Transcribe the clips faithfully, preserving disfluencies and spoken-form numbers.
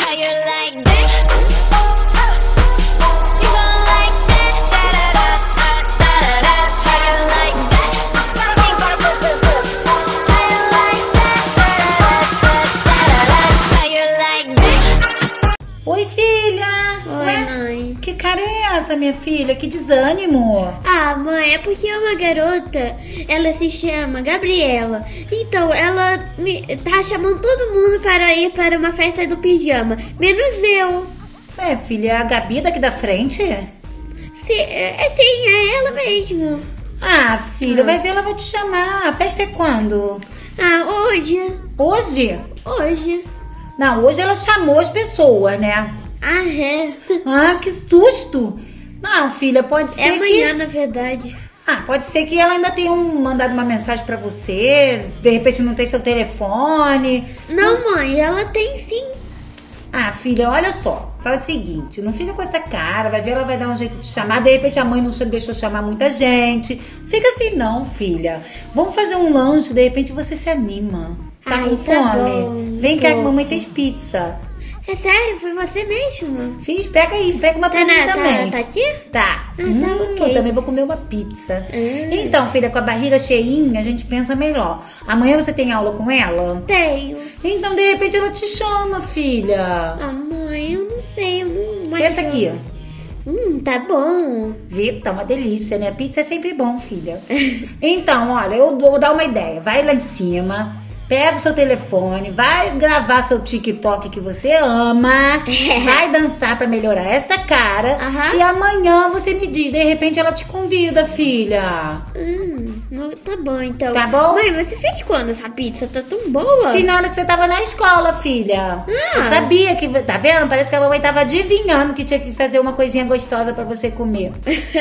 How you like that? You gon' like that? Da da da da da da da. How you like that? How you like that? Da da da da da da. How you like that? Oi, filha! Oi, Ué, mãe. que cara é essa, minha filha? Que desânimo! Ah, mãe, é porque uma garota, ela se chama Gabriela. Então, ela me, tá chamando todo mundo para ir para uma festa do pijama, menos eu. É, filha, é a Gabi daqui da frente? Se, é sim, é ela mesmo. Ah, filha, Ah. vai ver, ela vai te chamar. A festa é quando? Ah, hoje. Hoje? Hoje. Não, hoje ela chamou as pessoas, né? Ah, é. Ah, que susto! Não, filha, pode ser É amanhã, que... na verdade. Ah, pode ser que ela ainda tenha um- mandado uma mensagem pra você. De repente não tem seu telefone. Não, mãe, ela tem sim. Ah, filha, olha só. Faz o seguinte, não fica com essa cara. Vai ver, ela vai dar um jeito de chamar. De repente a mãe não deixou chamar muita gente. Fica assim não, filha. Vamos fazer um lanche, de repente você se anima. Tá Ai, com tá fome? bom, Vem cá que tô. mamãe fez pizza. É sério? Foi você mesmo? Fiz, pega aí, pega uma pra Tá, mim na, também. tá, tá aqui? Tá. tá, Hum, ok. Eu também vou comer uma pizza. Hum. Então, filha, com a barriga cheinha, a gente pensa melhor. Amanhã você tem aula com ela? Tenho. Então, de repente, ela te chama, filha. Ah, mãe, eu não sei, eu não... mas Senta eu- aqui. Hum, tá bom. Viu? Tá uma delícia, né? Pizza é sempre bom, filha. Então, olha, eu vou dar uma ideia. Vai lá em cima, pega o seu telefone, vai gravar seu TikTok que você ama, vai dançar pra melhorar esta cara. Aham. E amanhã você me diz, de repente ela te convida, filha. Hum, não- tá bom, então. Tá bom? Mãe, você fez quando essa pizza? Tá tão boa. Fiz na hora que você tava na escola, filha. Ah. Eu sabia que... Tá vendo? Parece que a mamãe tava adivinhando que tinha que fazer uma coisinha gostosa pra você comer.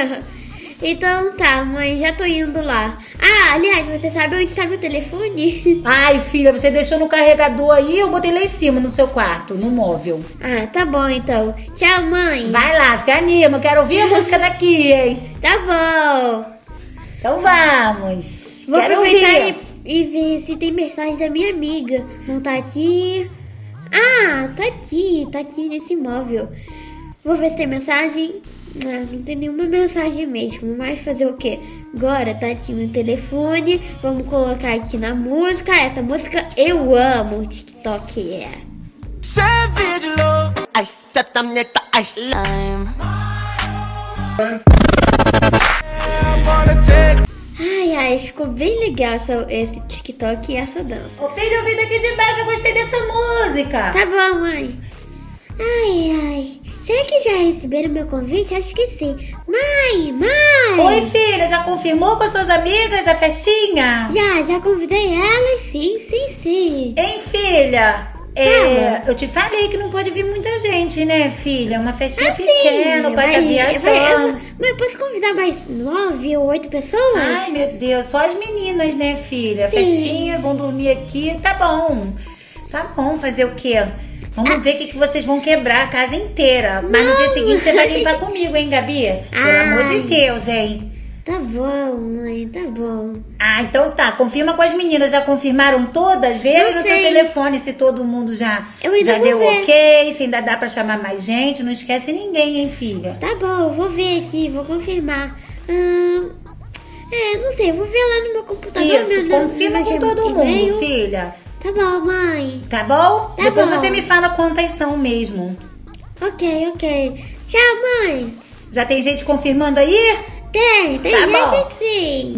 Então tá, mãe, já tô indo lá. Ah, aliás, você sabe onde tá meu telefone? Ai, filha, você deixou no carregador aí, eu botei lá em cima no seu quarto, no móvel. Ah, tá bom então. Tchau, mãe. Vai lá, se anima, quero ouvir a música daqui, hein? Tá bom. Então vamos. Vou quero aproveitar ouvir. e, e ver se tem mensagem da minha amiga. Não tá aqui. Ah, tá aqui, tá aqui nesse móvel. Vou ver se tem mensagem. Ah, não tem nenhuma mensagem mesmo. Mas fazer o quê? Agora tá aqui no telefone. Vamos colocar aqui na música. Essa música eu amo. TikTok é. Savage love. Ice, septamneta, ice. Lime. Ai, ai, ficou bem legal essa, esse TikTok e essa dança. Ô filho, eu vim daqui de baixo, eu gostei dessa música. Tá bom, mãe. Ai, ai. Será que já receberam meu convite? Acho que sim. Mãe, mãe. Oi, filha, já confirmou com as suas amigas a festinha? Já, já convidei elas, sim, sim, sim. Hein, filha? É, Fala. eu te falei que não pode vir muita gente, né, filha? Uma festinha Ah, sim. pequena, o pai tá Vai- viajando. vai- eu- Mas eu posso convidar mais nove ou oito pessoas? Ai, meu Deus, só as meninas, né, filha? Sim. Festinha, vão dormir aqui, tá bom. Tá bom, fazer o quê? Vamos ver o que, que vocês vão quebrar a casa inteira. Mas no Não. dia seguinte você vai limpar comigo, hein, Gabi? Pelo amor de Ai. Deus, hein? Tá bom, mãe, tá bom. Ah, então tá. Confirma com as meninas. Já confirmaram todas? Vê aí Não no seu sei. telefone se todo mundo já, Eu ainda já vou deu ver. ok, se ainda dá pra chamar mais gente. Não esquece ninguém, hein, filha? Tá bom, eu vou ver aqui, vou confirmar. Hum, é, não sei, vou ver lá no meu computador. Isso, meu- meu- confirma meu com todo e-mail. mundo, filha. Tá bom, mãe. Tá bom? Tá Depois bom. você me fala quantas são mesmo. Ok, ok. Tchau, mãe. Já tem gente confirmando aí? Tem, tem Tá gente bom. sim.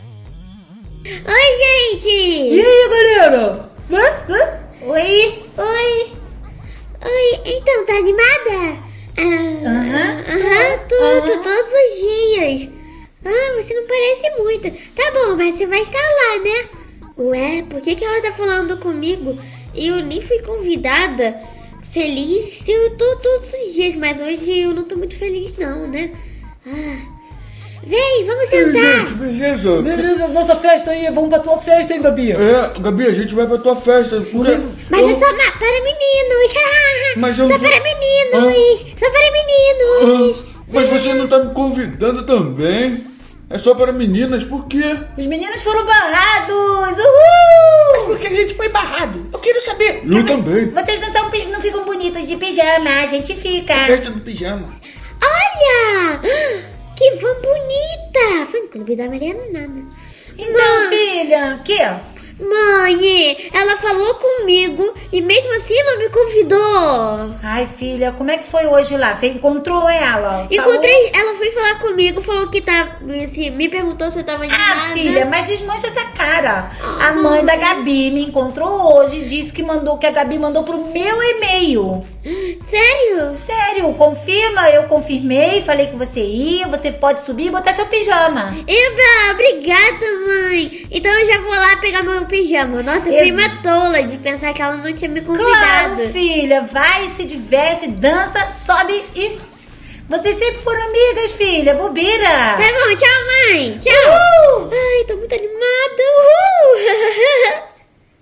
Oi, gente. E aí, galera? Hã? Hã? Oi? Oi? Oi, então, tá animada? Ah, Aham. Aham, tudo, Aham. todos os dias. Ah, você não parece muito. Tá bom, mas você vai estar lá, né? Ué, por que, que ela tá falando comigo? Eu nem fui convidada. Feliz eu tô todos os dias, mas hoje eu não tô muito feliz não, né? Ah. Vem, vamos sentar. Gente, beleza? Beleza, nossa festa aí, vamos pra tua festa, hein, Gabi? É, Gabi, a gente vai pra tua festa. Porque Mas eu- é só ma- para meninos. Mas eu só vou- para meninos. Só para Ah, meninos. mas você não tá me convidando também? É só para meninas, por quê? Os meninos foram barrados! Uhul! Por que a gente foi barrado? Eu quero saber. Eu também. Vocês não, tão, não ficam bonitos de pijama, a gente fica. Festa do pijama. Olha! Que van bonita! Fã clube da Mariana Nana. Então, Mãe, filha, o quê? mãe, ela falou comigo e mesmo assim não me convidou. Ai, filha, como é que foi hoje lá? Você encontrou ela? Encontrei, ela foi falar comigo, falou que tá. Se, me perguntou se eu tava animada. Ah, filha, mas desmancha essa cara. A mãe da Gabi me encontrou hoje e disse que mandou, que a Gabi mandou pro meu e-mail. Sério? Sério, confirma, eu confirmei, falei que você ia, você pode subir e botar seu pijama. Eba, obrigada, mãe. Então eu já vou lá pegar meu pijama. Nossa, eu fui Ex- uma tola de pensar que ela não tinha me convidado. Claro, filha, vai, se diverte, dança, sobe e... Vocês sempre foram amigas, filha, bobeira. Tá bom, tchau, mãe. Tchau. Uhul. Ai, tô muito animada. Uhul.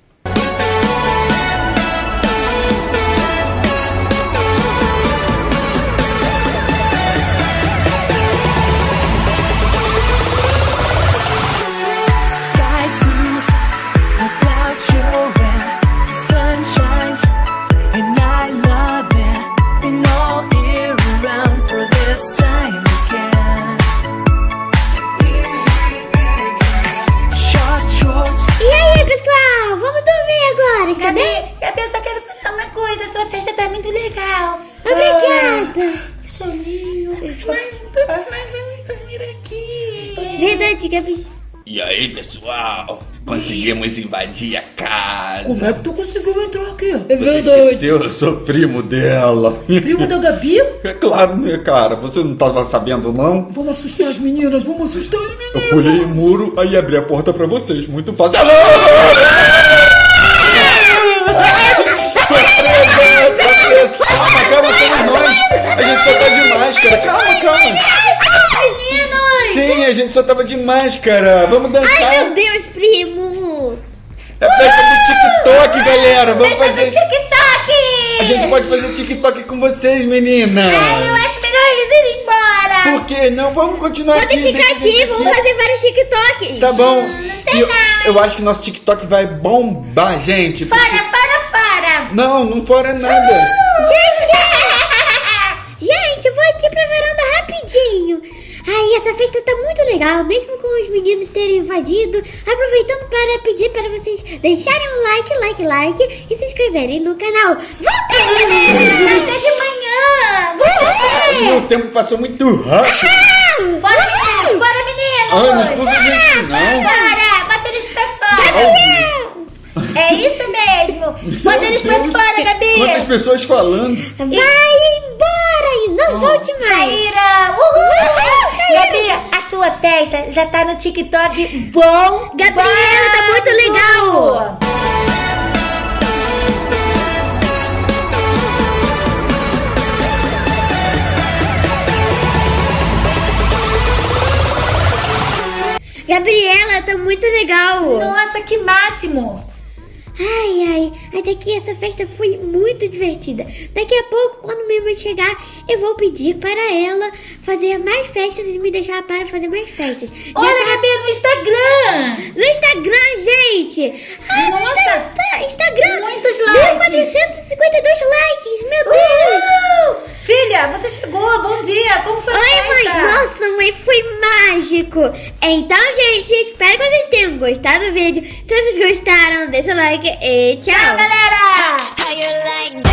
Skies blue, the clouds showing, sun shines, and I love it. Been all year around for this time again. Short shorts, E aí, pessoal? Vamos dormir agora, está Gabi, bem? Gabi, eu só quero falar uma coisa, a sua festa tá muito legal. Obrigada. Soninho. Todos nós vamos dormir aqui. Verdade, Gabi. E aí, pessoal? Conseguimos invadir a casa. Como é que tu conseguiu entrar aqui? É Você esqueceu? Eu sou primo dela. Primo da Gabi? É claro, né, cara? Você não tava sabendo, não? Vamos assustar as meninas, vamos assustar as meninas. Eu pulei o muro, aí abri a porta pra vocês. Muito fácil. Surpresa! Surpresa! Calma, calma, somos nós. A gente só tá de máscara. Calma, calma. Meninos! Sim, a gente só tava de máscara. Vamos Ai, dançar. meu Deus, primo. É festa do TikTok, galera. Vamos Festa do fazer... TikTok! A gente pode fazer TikTok com vocês, meninas. Ai, eu acho melhor eles irem embora. Por quê? Não, vamos continuar aqui. Podem ficar deixa a gente aqui, vamos fazer vários TikToks. Tá bom. sei E eu, não, eu acho que nosso TikTok vai bombar, gente. Fora, porque- fora, fora. Não, não fora nada. Gente! Gente, eu vou aqui pra varanda rapidinho. Ai, essa festa tá muito legal, mesmo com os meninos terem invadido. Aproveitando para pedir para vocês deixarem um like, like, like e se inscreverem no canal. Voltei, galera! Até de manhã. Vamos O tempo passou muito rápido. Fora, meninos, fora, meninos. Ai, não expulsa a gente, não. Fora, bota eles pra fora. É isso mesmo. Bota eles pra fora, Gabi. Quantas pessoas falando? Vai embora e não volte mais. Saíra. Uhul. Gabi, a sua festa já tá no TikTok bom. Gabriela, tá muito legal. Gabriela, tá muito legal. Nossa, que máximo. Ai, ai, até que essa festa foi muito divertida. Daqui a pouco, quando minha mãe chegar, eu vou pedir para ela fazer mais festas e me deixar para fazer mais festas. Olha, Já tá- Gabi, no Instagram. No Instagram, gente! Ai, no Nossa, Insta- Instagram! muitos mil likes. quatrocentos e cinquenta e dois likes! Meu Deus! Uhul. Filha, você chegou. Bom dia. Como foi a Oi, mãe! festa? Nossa, mãe, foi mágico! Então, gente, espero que vocês tenham gostado do vídeo. Se vocês gostaram, deixa o like e tchau! Tchau, galera. How you like